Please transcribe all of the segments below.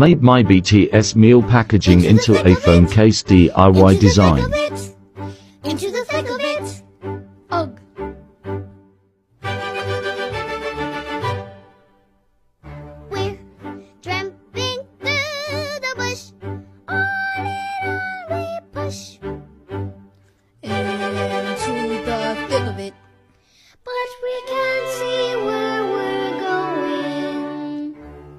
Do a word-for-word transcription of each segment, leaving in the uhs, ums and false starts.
Made my B T S meal packaging into a phone case D I Y design. Into the thick of it. Ugh. We're tramping through the bush. On it on we push. Into the thick of it. But we can't see where we're going.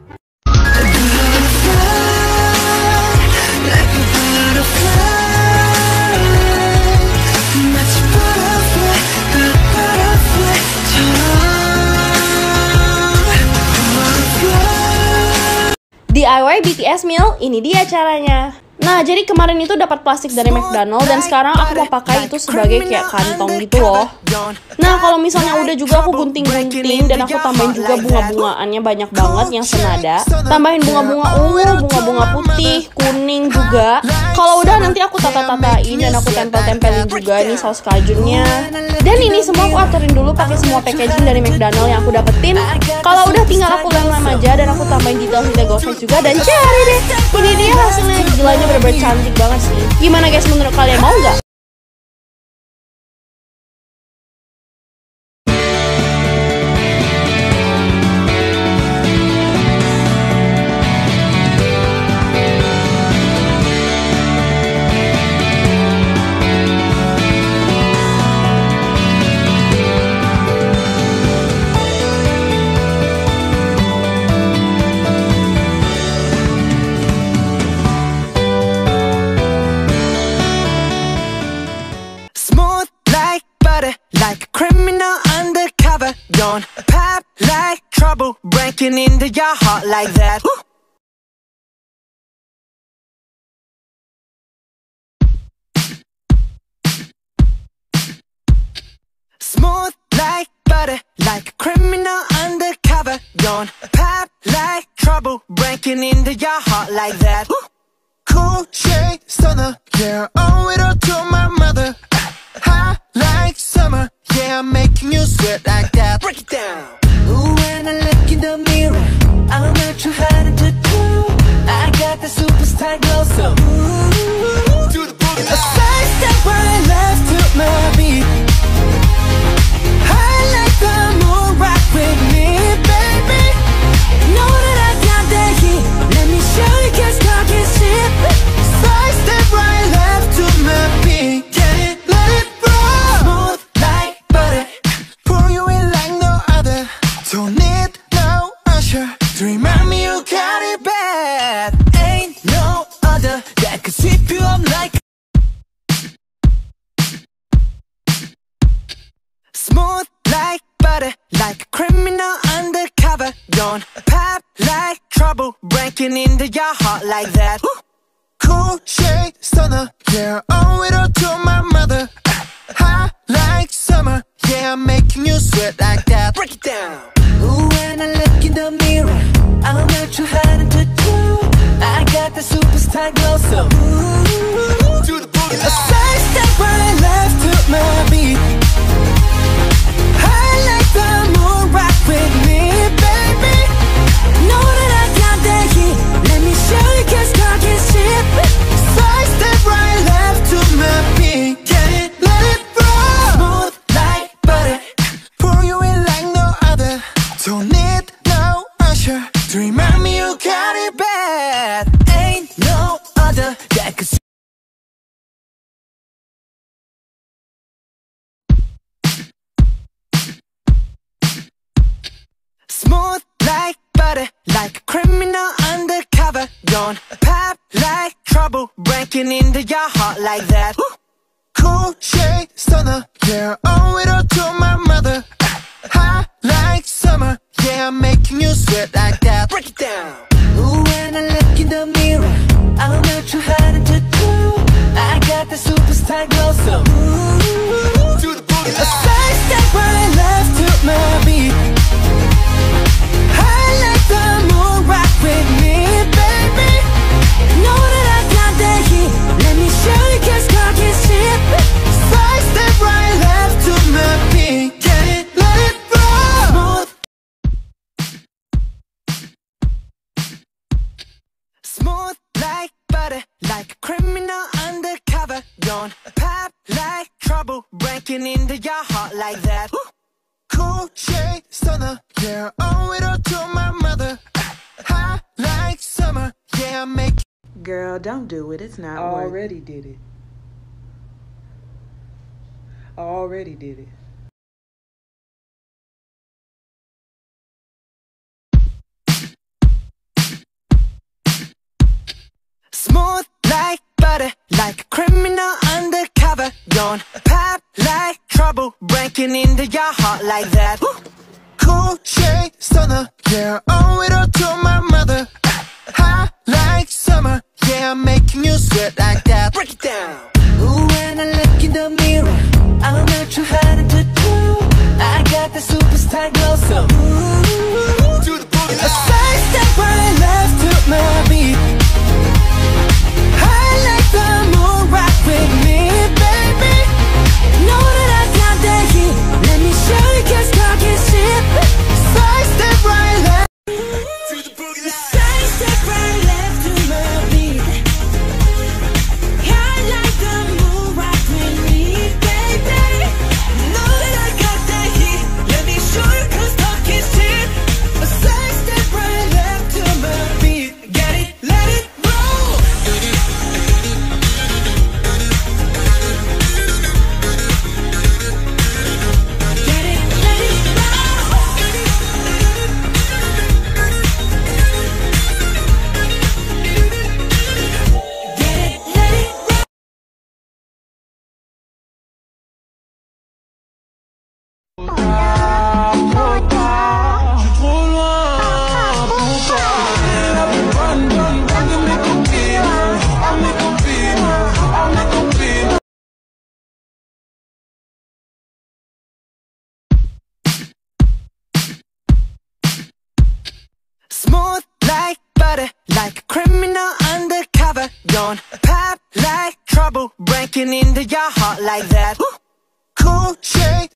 D I Y B T S meal, ini dia caranya. Nah, jadi kemarin itu dapat plastik dari McDonald dan sekarang aku mau pakai itu sebagai kayak kantong gitu loh. Nah, kalau misalnya udah juga aku gunting-gunting dan aku tambahin juga bunga-bungaannya banyak banget yang senada. Tambahin bunga-bunga ungu, bunga-bunga putih, kuning juga. Kalau udah nanti aku tata-tatain dan aku tempel-tempelin juga nih saus kajunnya. Dan ini semua aku aturin dulu pakai semua packaging dari McDonald yang aku dapetin. Kalau udah tinggal aku lem-lem aja dan aku tambahin detail-detail ghosted juga dan cari deh. Ini dia hasilnya, gilanya bener-bener cantik banget sih. Gimana guys, menurut kalian, mau nggak? Like a criminal undercover, don't pop like trouble, breaking into your heart like that. Woo! Smooth like butter, like a criminal undercover, don't pop like trouble, breaking into your heart like that. Woo! Cool shade stunner, yeah, owe it all to my mother. Hot like summer, yeah, I'm making you sweat like that. Break it down. Ooh, when I look in the mirror, I'm not too hard to do. I got the superstar glow, so ooh, do the boogie. A side step right left to my beat. I like the moon, rock with me, baby. Know that I got that heat. Let me show you, can't stop your shit. Side step right left to my beat. Get it? Don't need no usher to remind me you got it bad. Ain't no other that could sweep you up like smooth like butter, like a criminal undercover. Don't pop like trouble, breaking into your heart like that. Woo! Cool shade stunner, yeah, owe it all to my mother. Hot like summer, yeah, I'm making you sweat like that. Break it down. Ooh, when I look in the mirror, I'm not too hard to do. I got the superstar glow, so ooh, do the boogie. A side step right left to my beat. I like the moon, rock with me, baby. Know that I got that heat. Let me show you, can't stop your shit. Side step right left to my beat. Get it, let it roll. Smooth like butter, pour you in like no other. Don't need no usher to remind me you got it bad. Ain't no other that could. Smooth like butter, like a criminal undercover. Don't pop like trouble, breaking into your heart like that. Woo! Cool shade stunner, yeah, owe it all to my mother. Hot like summer, yeah, I'm making you sweat like that. Break it down. Ooh, when I look in the mirror, I'm not too hard to do. I got the superstar glow, so ooh, do the boogie. A side step right left to my beat. I like the moon, rock with me, baby. Know that I got that heat. Let me show you, can't stop your shit. Side step right left to my beat. Get it, let it roll. Smooth your heart like that. Cool shade stunner, yeah, owe it all to my mother. High like summer, yeah, make. Girl, don't do it. It's not worth it. Already did it. Already did it. Smooth like butter, like a criminal undercover. Don't pop like trouble, breaking into your heart like that. Cool shade stunner, yeah, owe it all to my mother. High like summer, yeah, making you sweat like that. Break it down. Ooh, when I look in the mirror, I'm not too hard to do. I got the superstar glow, so ooh, do the boogie. A side step right left to my beat. I like the moon rock with me, baby. Know that I got that heat. Let me show you, cause talk is cheap. Side step right left to the boogie line. Side step right left to my beat. I like the moon rock with me, baby. Know that I got that heat. Let me show you, cause talk is cheap. A side step right left to my beat. Get it, let it roll. Smooth like butter, like a criminal undercover. Don't pop like trouble, breaking into your heart like that. Cool shade